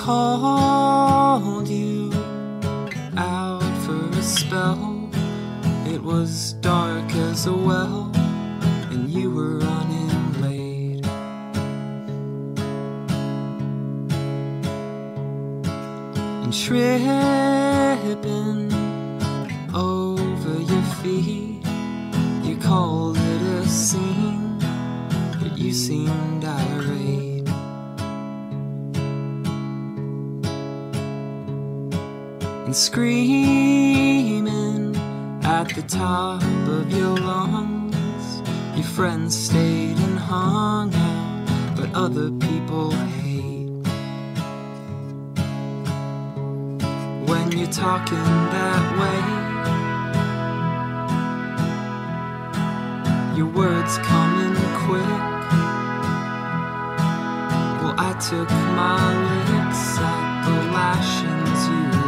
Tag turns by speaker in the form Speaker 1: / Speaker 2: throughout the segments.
Speaker 1: called you out for a spell. It was dark as a well, and you were running late. And tripping over your feet, you called it a scene, but you seemed irate. And screaming at the top of your lungs, your friends stayed and hung out, but other people hate. When you're talking that way, your words coming quick. Well, I took my licks at the lashings you laid.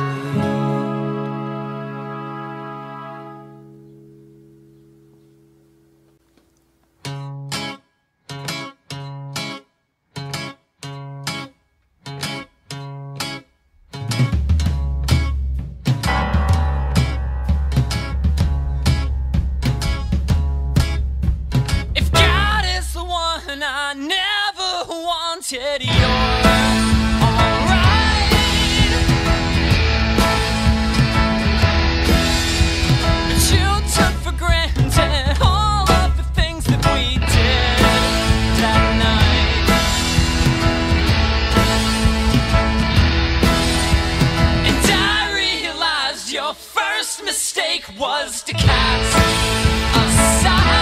Speaker 1: If God is the one I never wanted, you're alright. But you took for granted all of the things that we did that night. And I realized your first mistake was to cast aside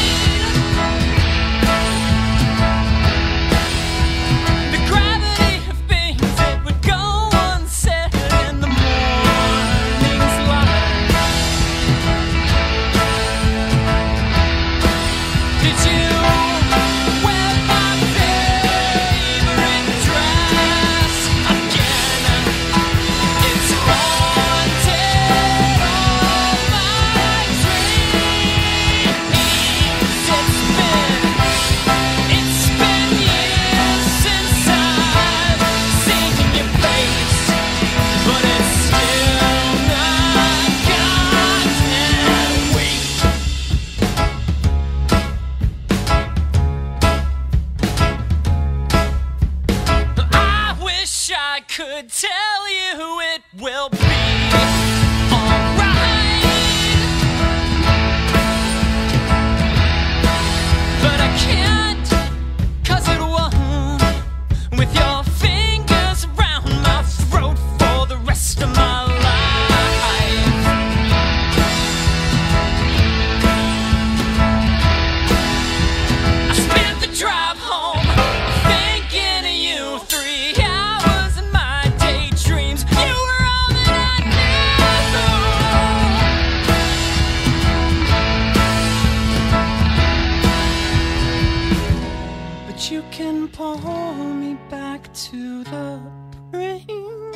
Speaker 1: the gravity of things that would go unsaid in the morning's light. Did you wear my favorite dress again? It's haunted all my dreams. It's been years since I've seen your face, but it's still not gone. Wait. I wish I could tell you it will be alright, but I can't, 'cause it won't. With your fingers around my throat for the rest of my life. I spent the drive home thinking of you, 3 hours in my daydreams. You were all that I knew. But you can pull me back to the brink.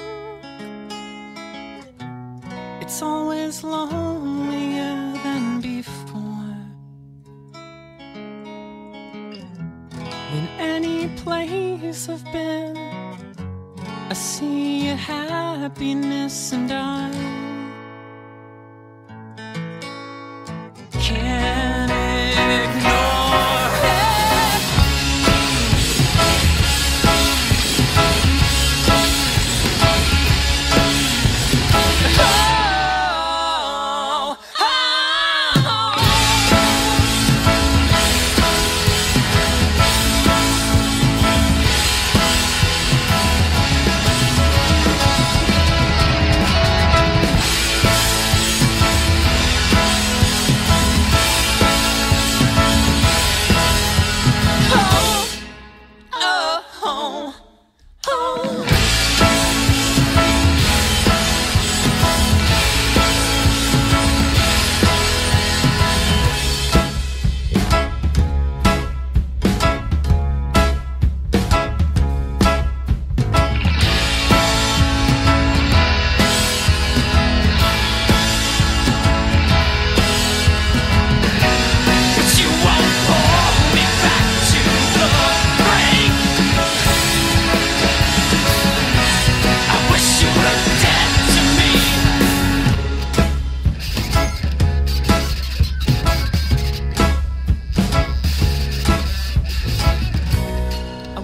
Speaker 1: It's always lonelier than before than any place I've been. I see your happiness and I can't ignore it.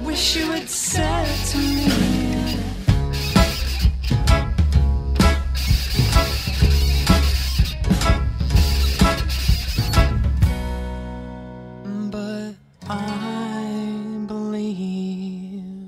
Speaker 1: wish you had said to me. But I believe.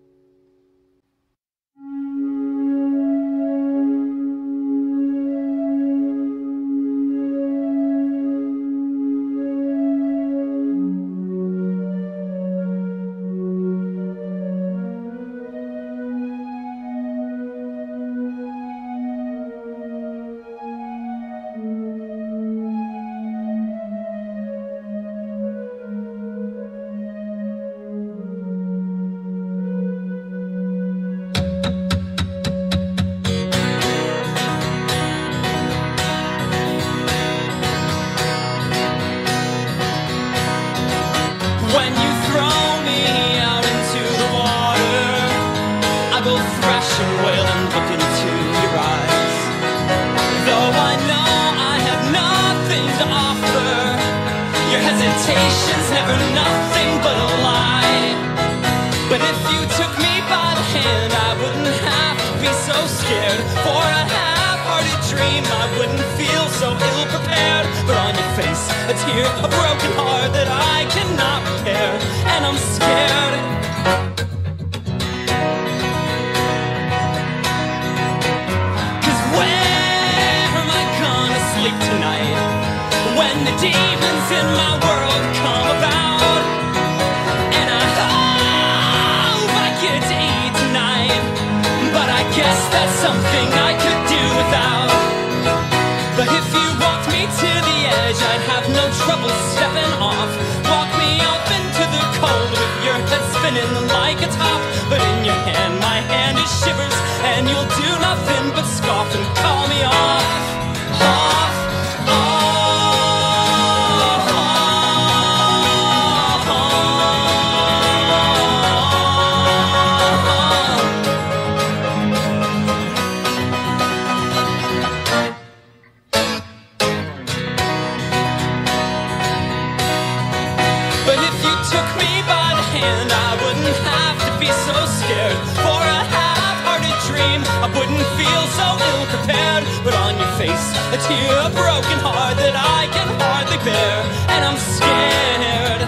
Speaker 1: When you throw me out into the water, I will thrash and wail and look into your eyes. Though I know I have nothing to offer, your hesitation's never nothing but a lie. But if you took me by the hand, I wouldn't have to be so scared. For a half-hearted dream, I wouldn't feel so ill-prepared. But on your face, a tear, a broken heart that I cannot repair. And I'm scared. Cause where am I gonna sleep tonight when the demons in my world come about? And I hope I get to eat tonight, but I guess that's something I could do without. But if you walked me to the edge, I'd have no trouble stepping off. Walk me up into the cold with your head spinning like a top. But in your hand, my hand is shivers, and you'll do nothing but scoff and call me off, off, off. But if you took me by the hand, I wouldn't have to be so scared. For a half-hearted dream, I wouldn't feel so ill-prepared. But on your face, a tear, a broken heart that I can hardly bear. And I'm scared.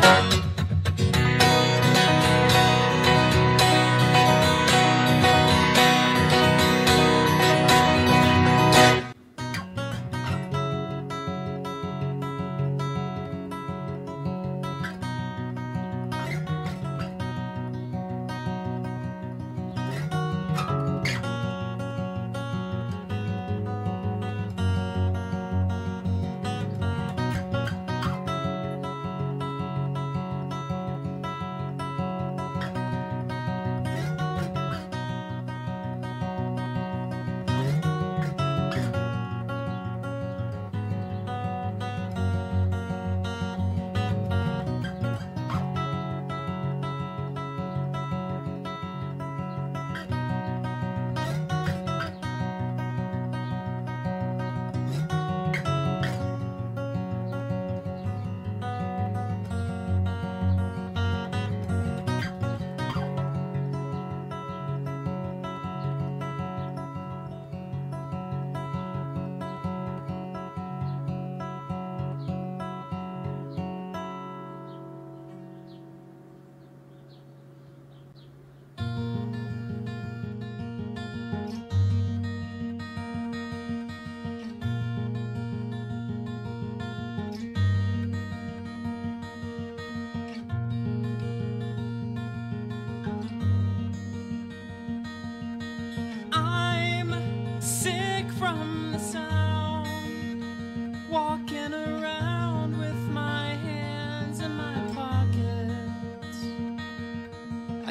Speaker 1: From the sound, walking around with my hands in my pockets. I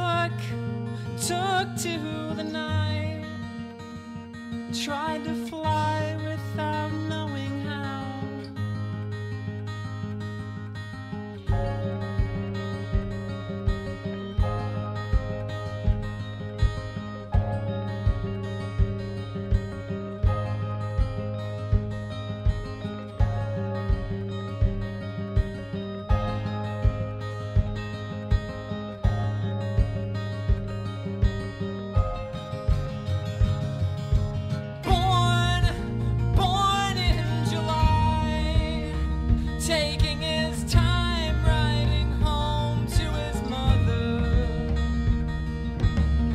Speaker 1: took to the night, tried to fly without knowing how.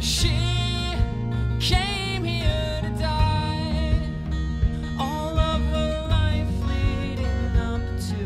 Speaker 1: She came here to die. All of her life leading up to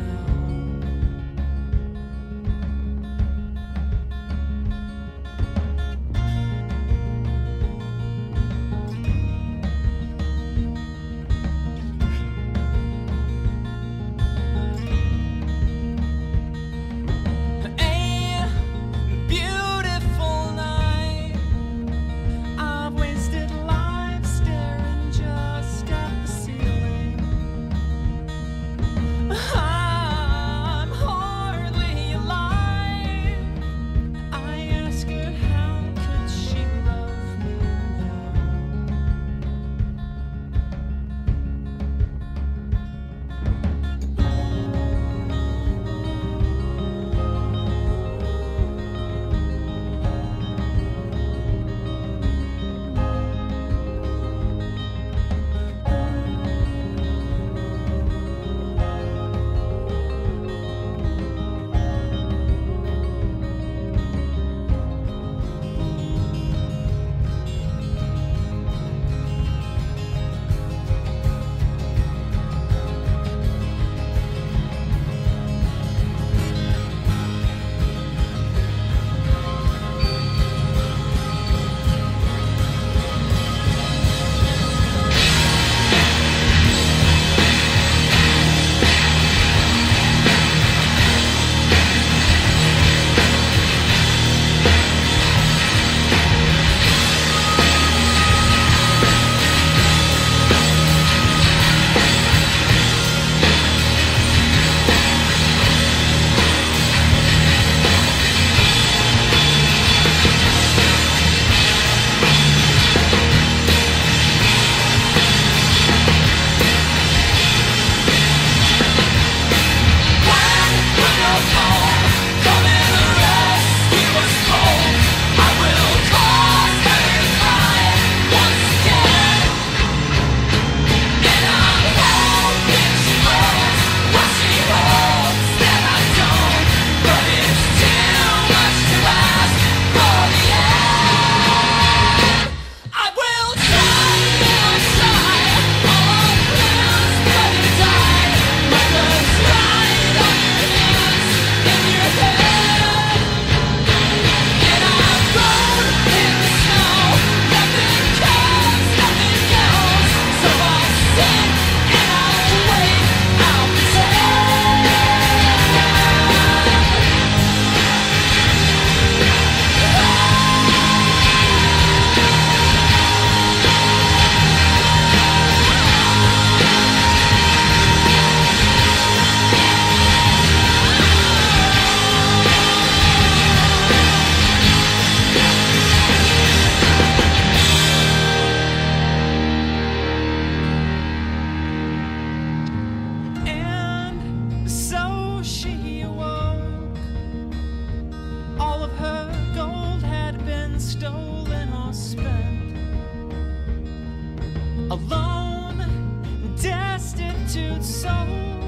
Speaker 1: alone, destitute soul,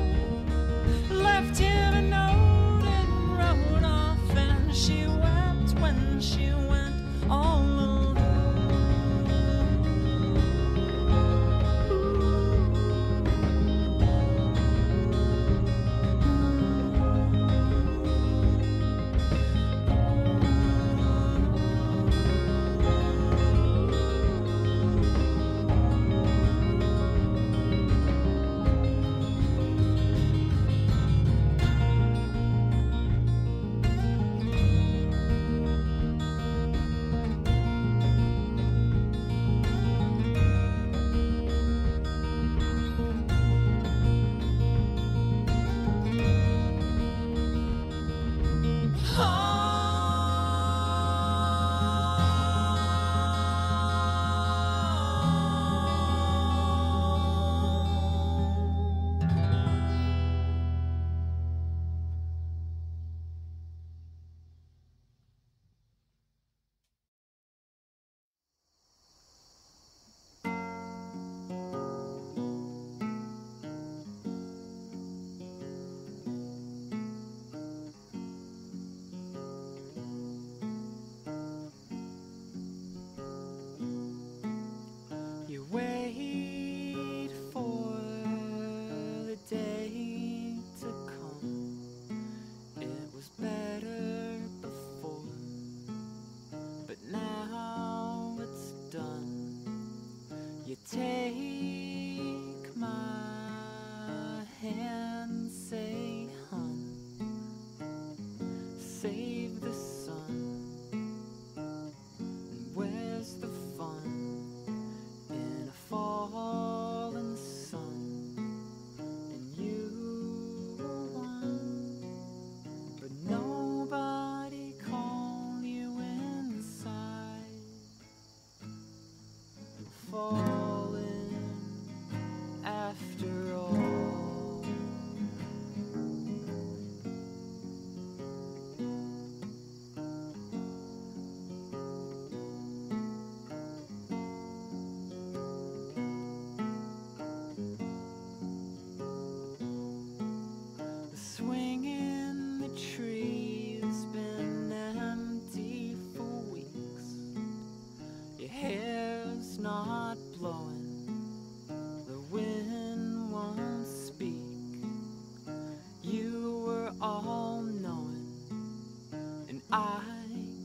Speaker 1: left him a note and wrote off, and she wept when she went all alone.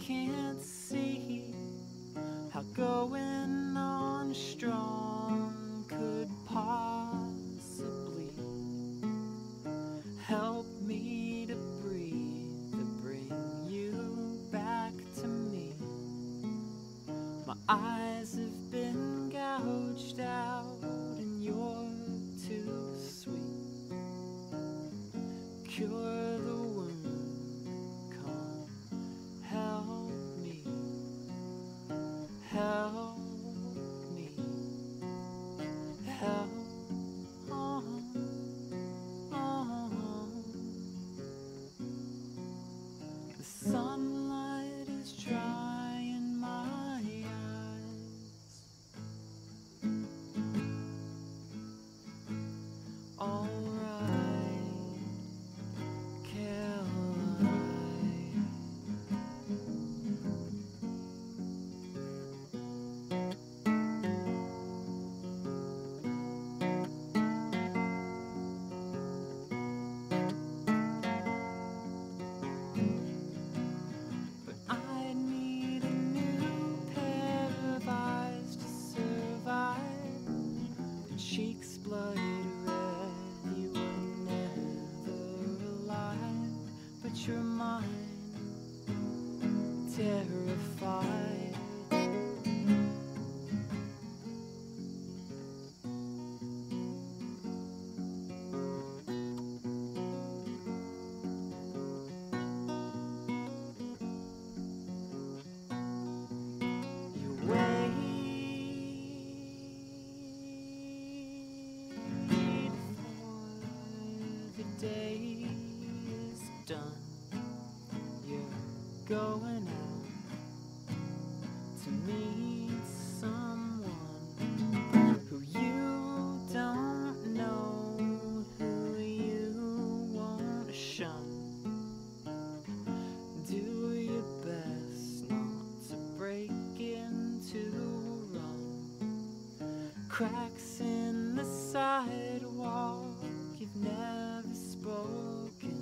Speaker 1: can't see how going on strong could possibly help me to breathe, to bring you back to me. My eyes have been gouged out and you're too sweet. Cure the wound, come help me, help me, help The sunlight is drying my eyes. All right, Caroline. But I need a new pair of eyes to survive. Your cheeks bloody red, you were never alive. But you're mine, terrified. You wait for the day is done. You're going out to meet someone who you don't know, who you won't shun. Do your best not to break into wrong. Cracks in the sidewalk, you've never spoken.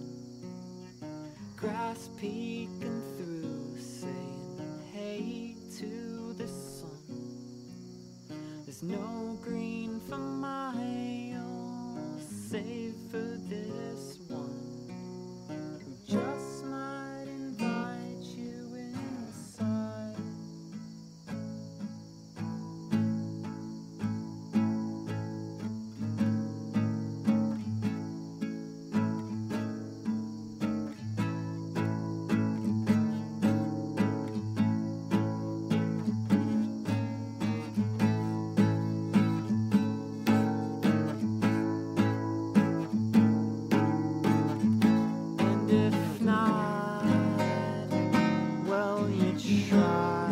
Speaker 1: Grass peeking through, saying hey to the sun. There's no green for miles, save for this one who just might invite you inside. And if not, well, you try.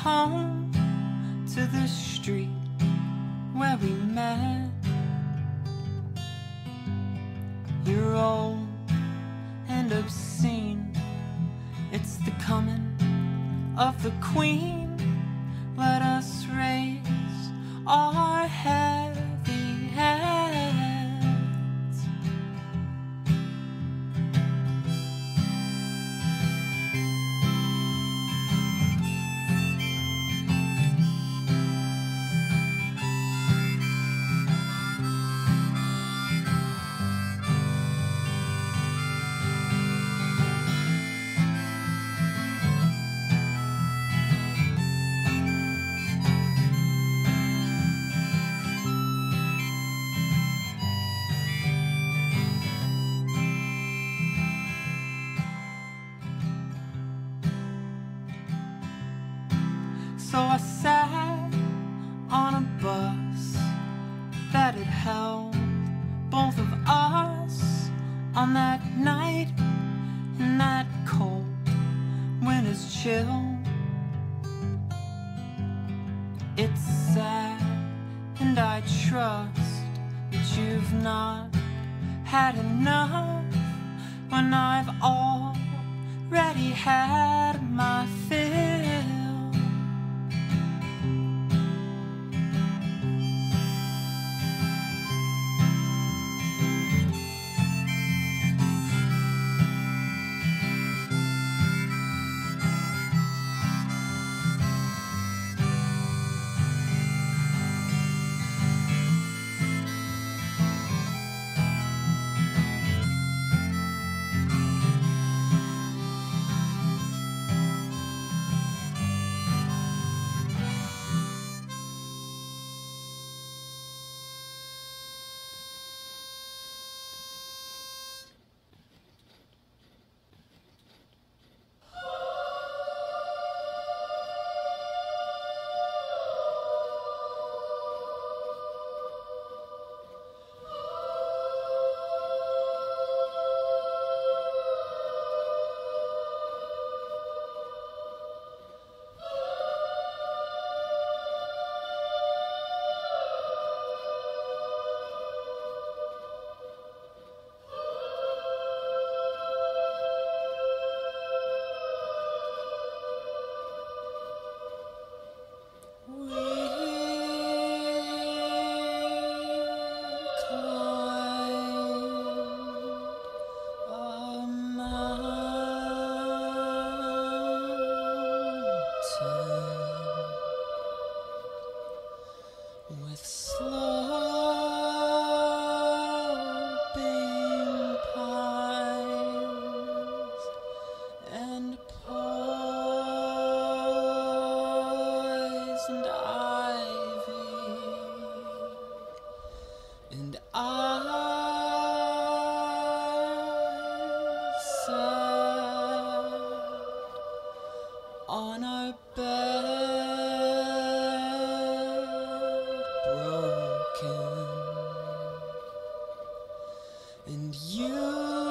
Speaker 1: home to the street where we met. You're old and obscene. It's the coming of the Queen. Let us raise our heavy heads. So I sat on a bus that had held both of us on that night in that cold winter's chill. It's sad, and I trust that you've not had enough when I've already had my fill. With sloping pines and poisoned ivy, and I sat on a bed and you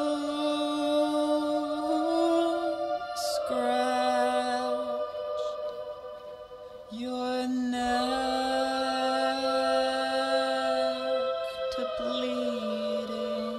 Speaker 1: scratched your neck to bleeding.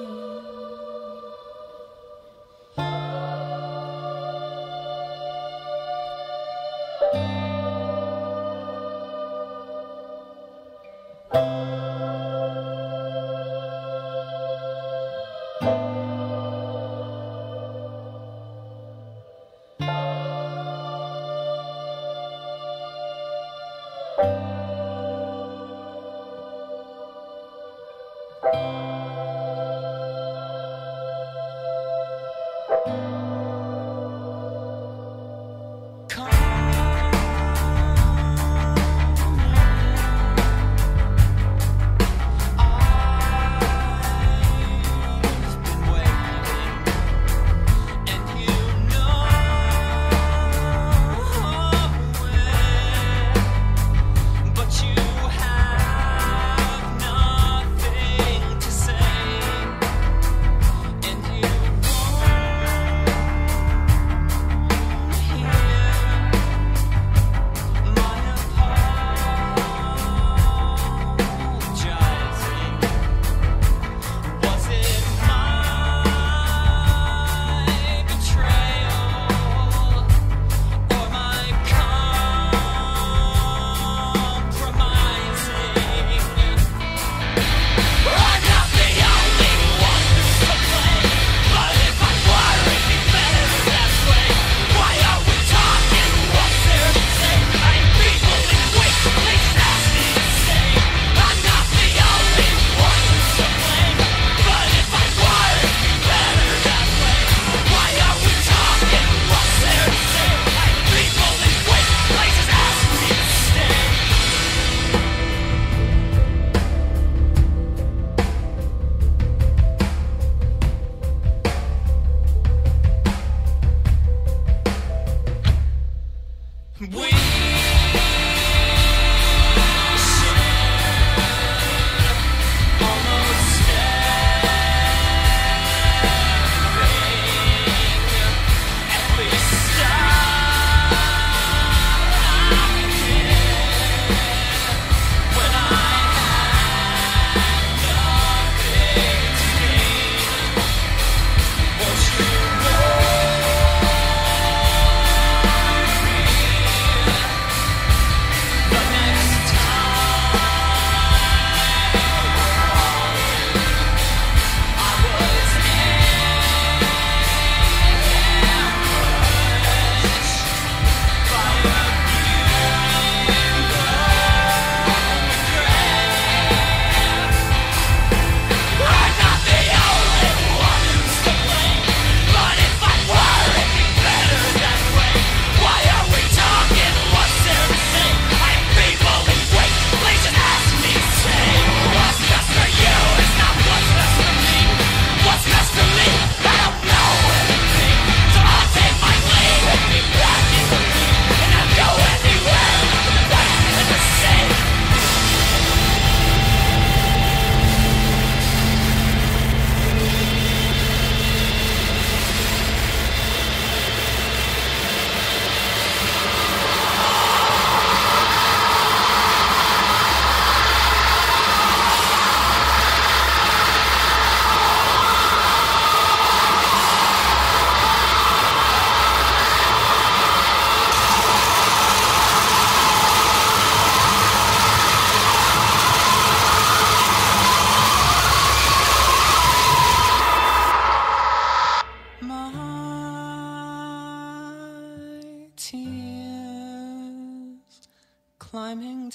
Speaker 1: climbing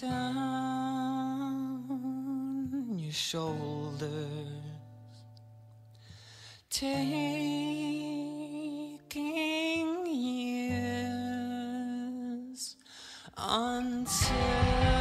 Speaker 1: down your shoulders, taking years until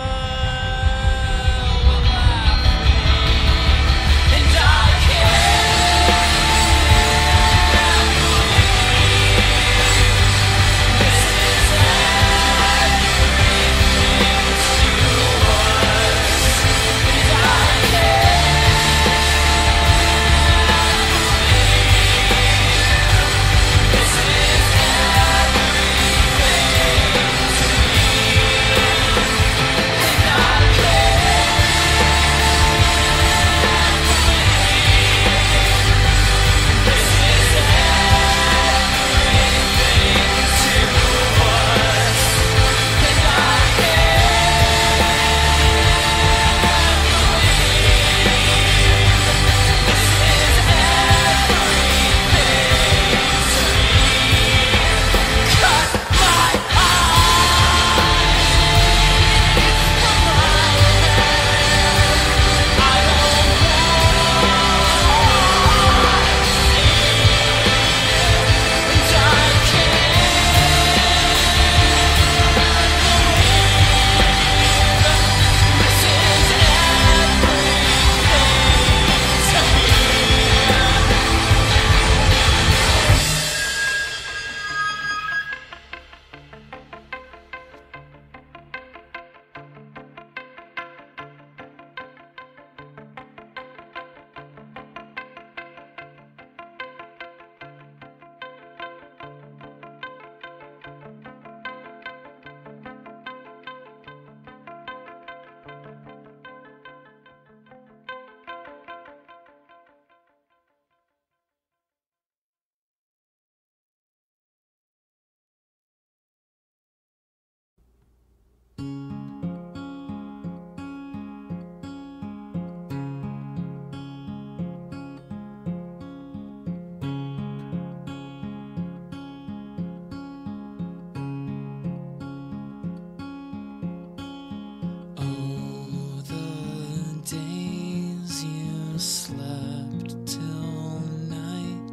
Speaker 1: slept till night,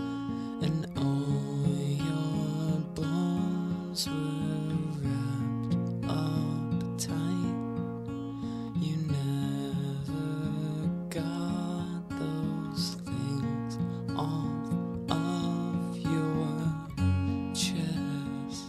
Speaker 1: and all your bones were wrapped up tight. You never got those things off of your chest,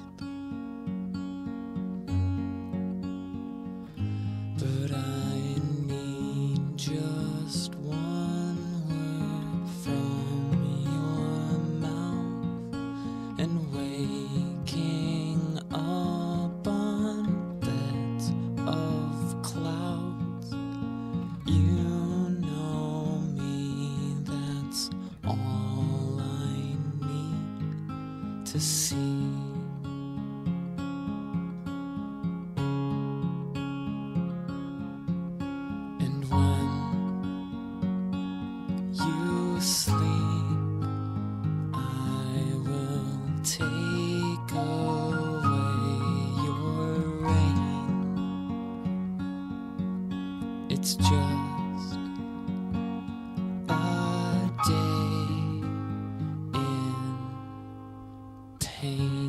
Speaker 1: but I need just one word from your mouth, and waking up on beds of clouds. You know me, that's all I need to see. You sleep, I will take away your rain. It's just a day in pain.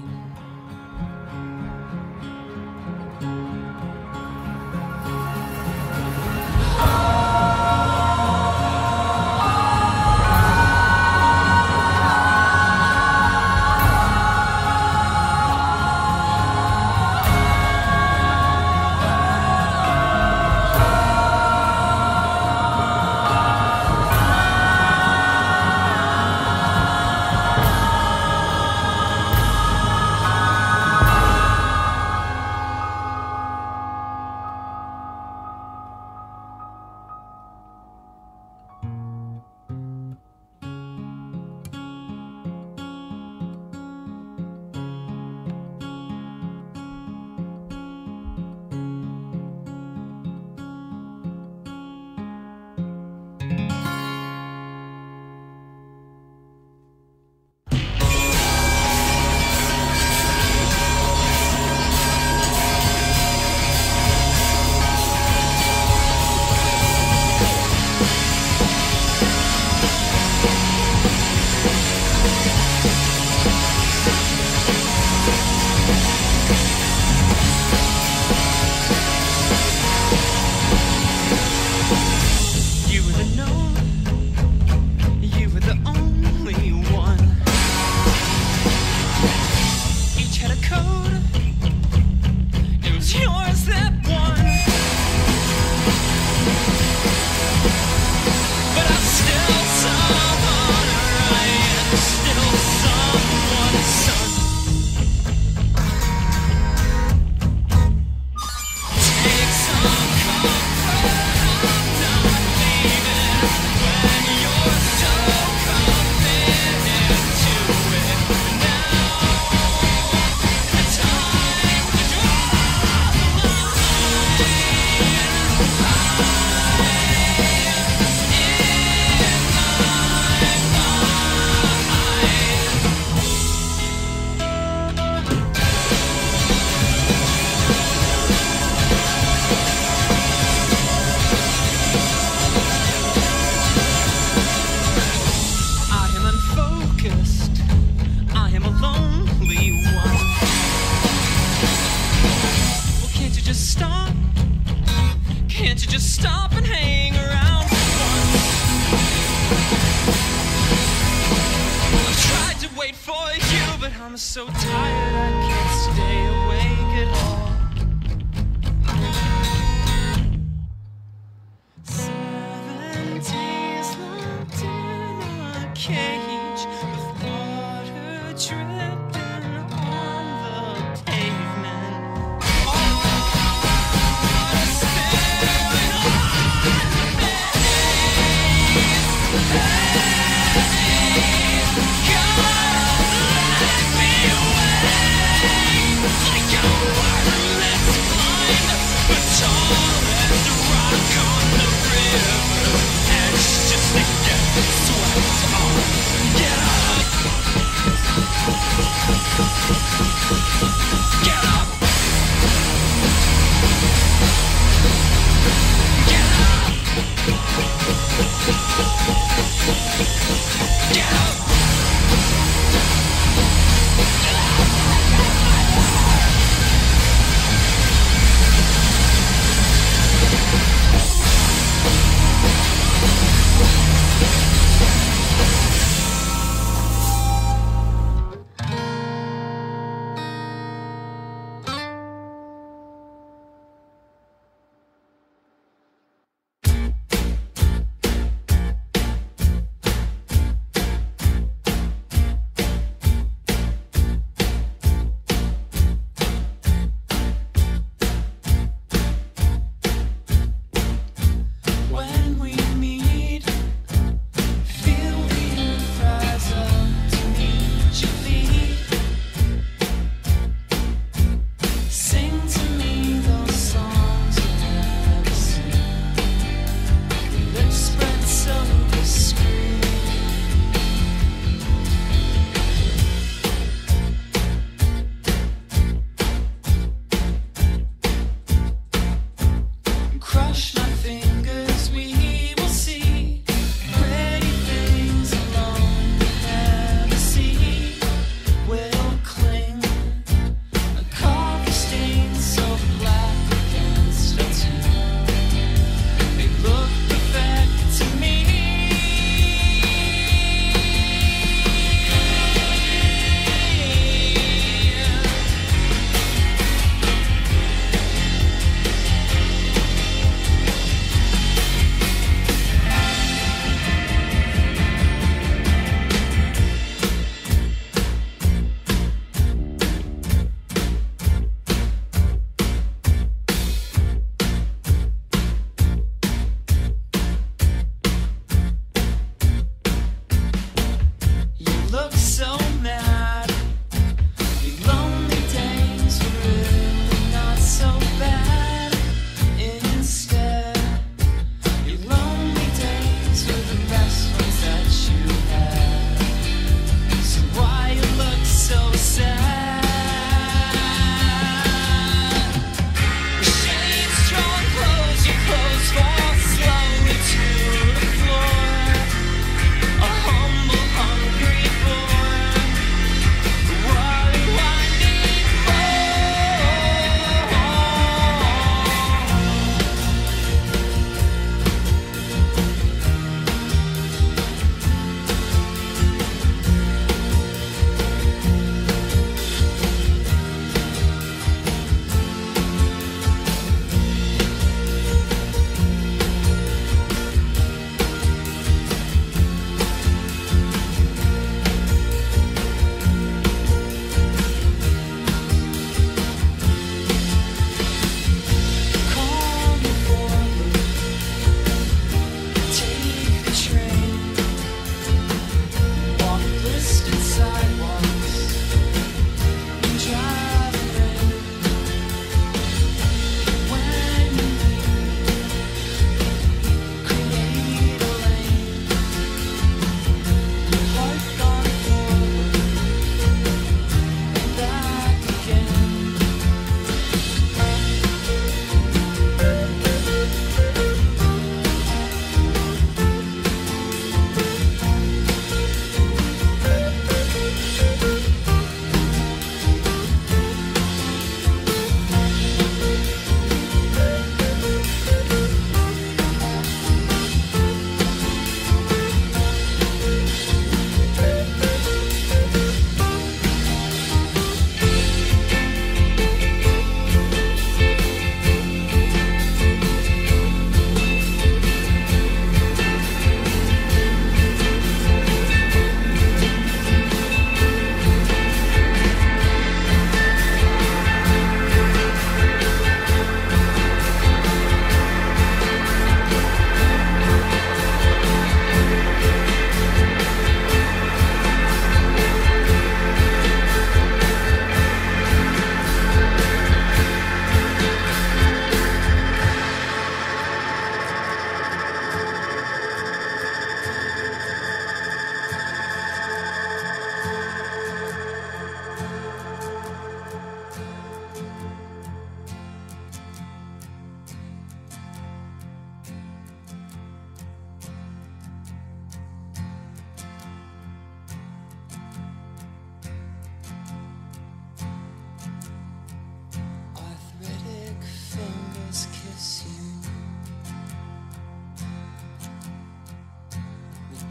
Speaker 1: I'm so tired I can't stay awake at all. 7 days locked in a cage with water dripping on the pavement.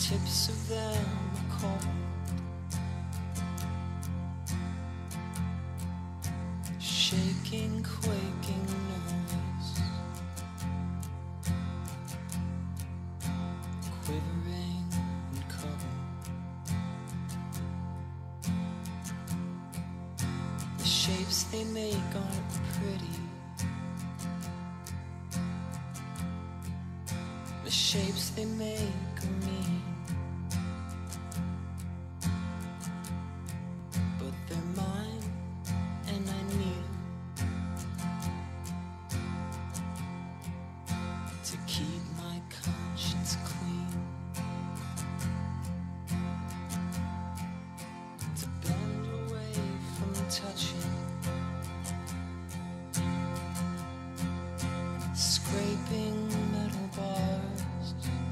Speaker 1: tips of them are cold. Shaking, quaking, nervous, quivering and cold. The shapes they make aren't pretty. The shapes they make are mean, but they're mine and I need them to keep my conscience clean, to bend away from touching, scraping metal bars.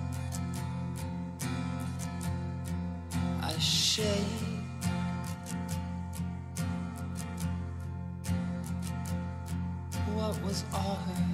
Speaker 1: I shake what was ours.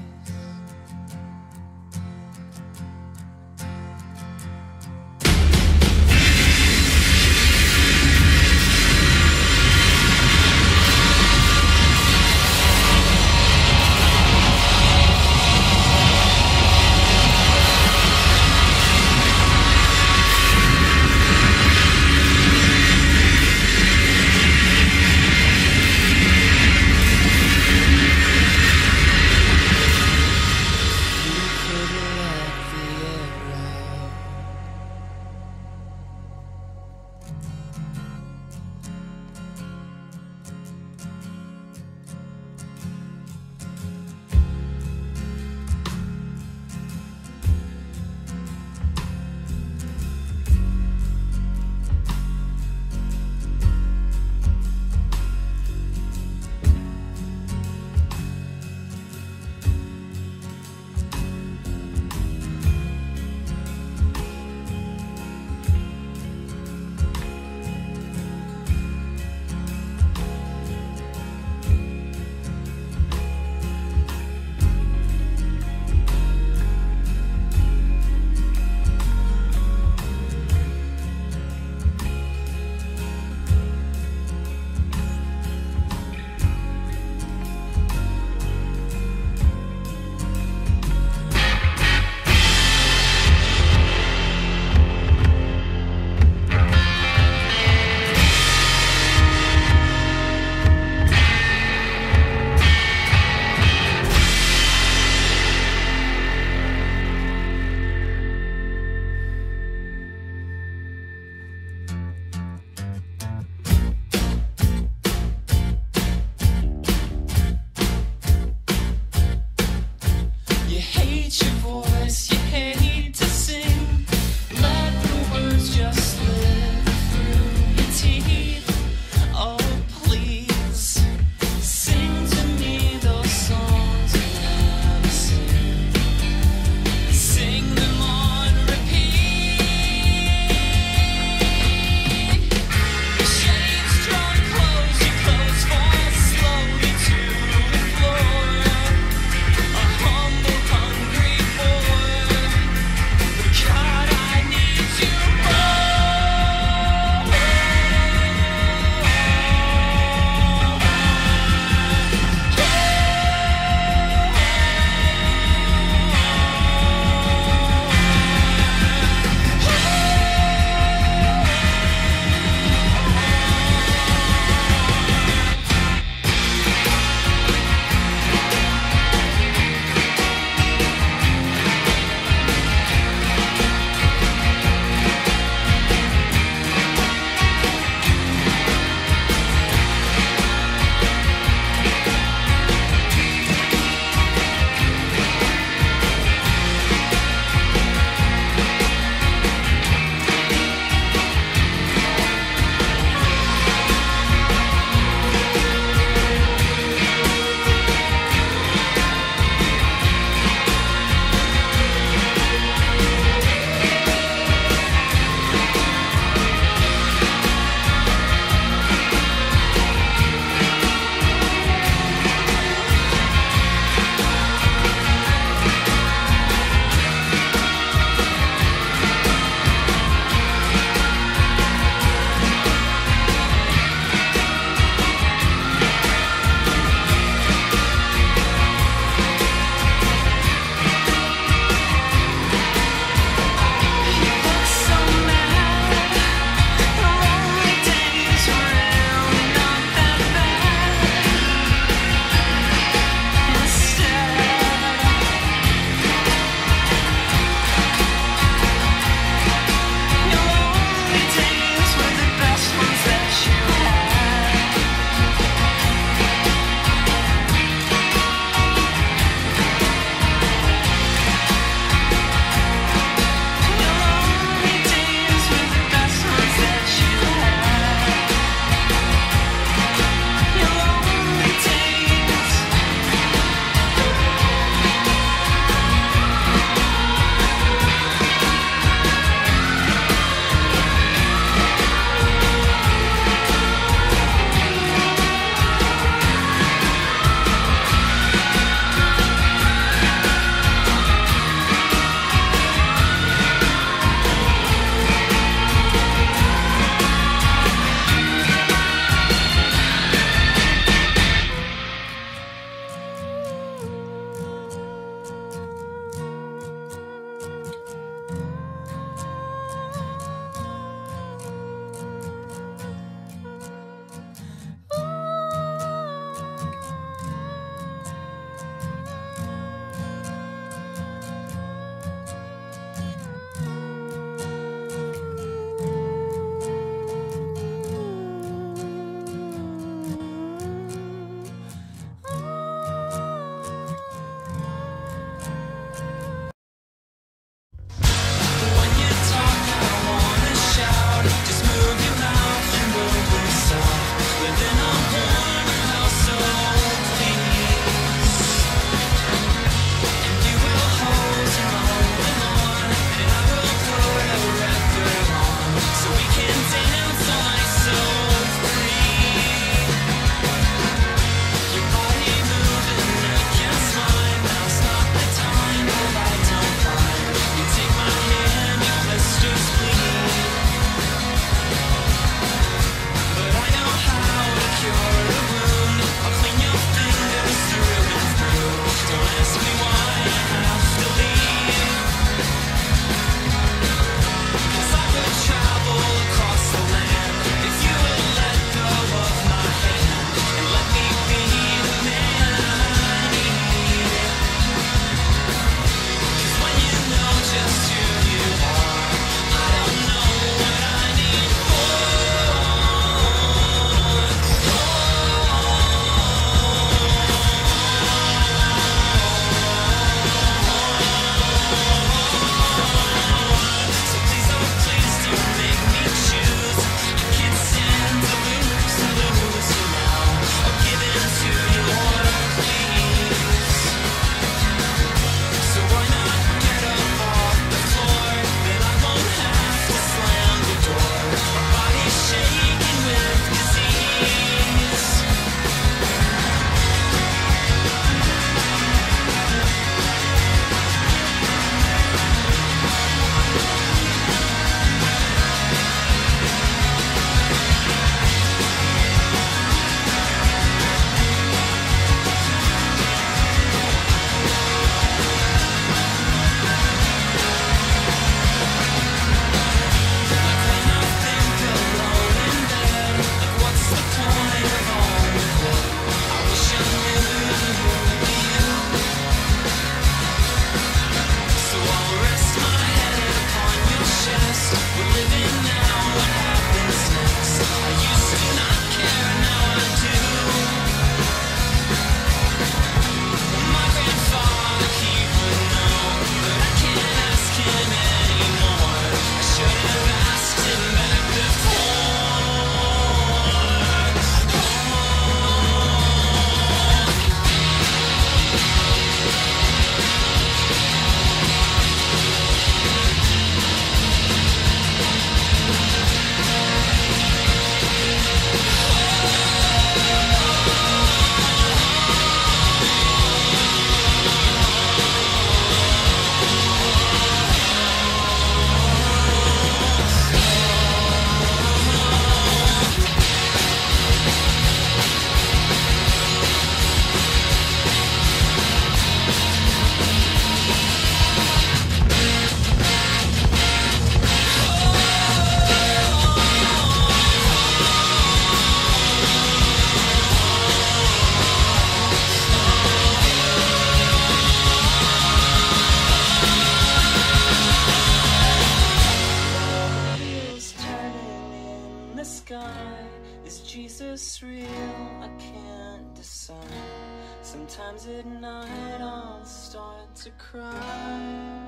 Speaker 1: Is Jesus real? I can't decide. Sometimes at night I'll start to cry.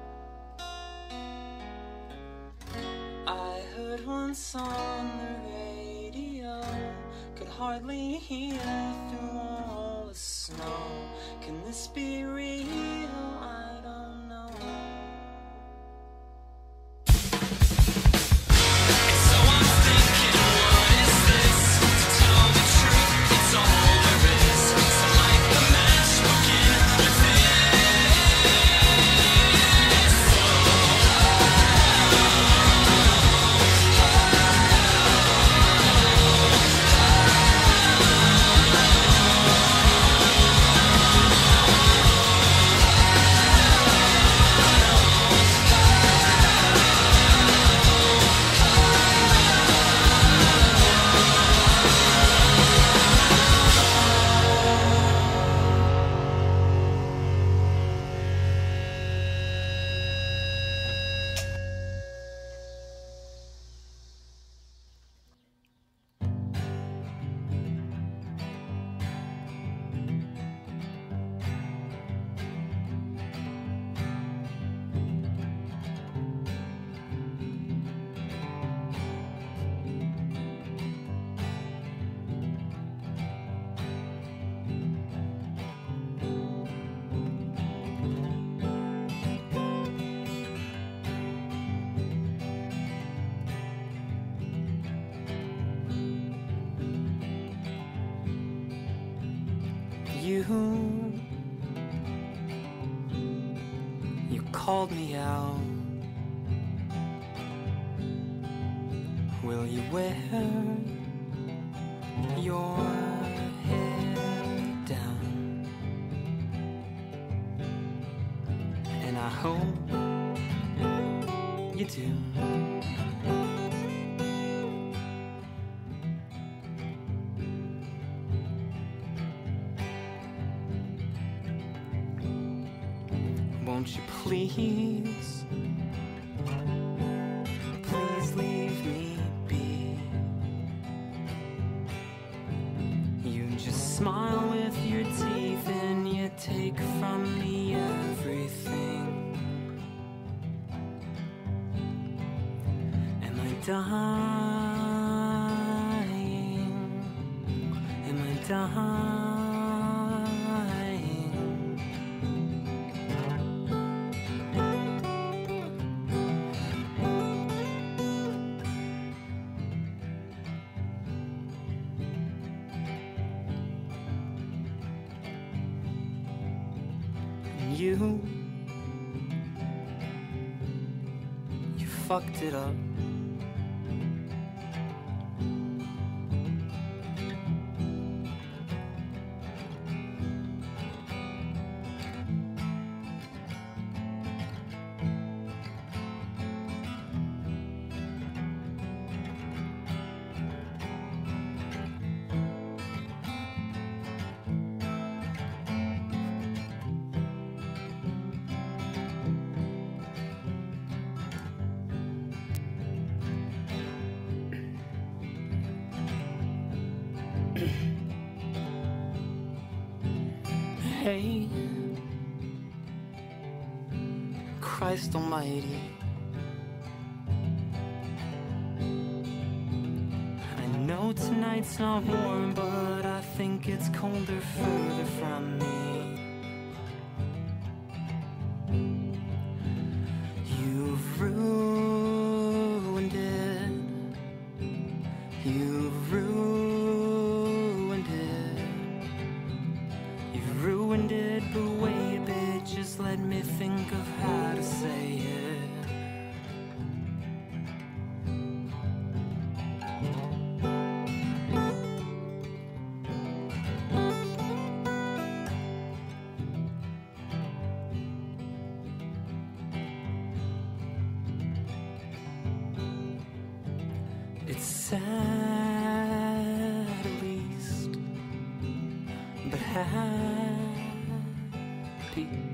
Speaker 1: I heard once on the radio, could hardly hear through all the snow. Can this be real? I don't know. So I'm thinking, what is this? To tell the truth, it's all there is. So like the matchbook in the You called me out. Will you wear your head down? And I hope you do. Won't you please, please leave me be? You just smile with your teeth and you take from me everything. Am I dying? Am I dying? You fucked it up. Hey, Christ Almighty, I know tonight's not warm, but I think it's colder further from me. You've ruined it. You've ruined it. You've ruined it, but wait a bit, just let me think of how to say it. It's sad at least, but happy.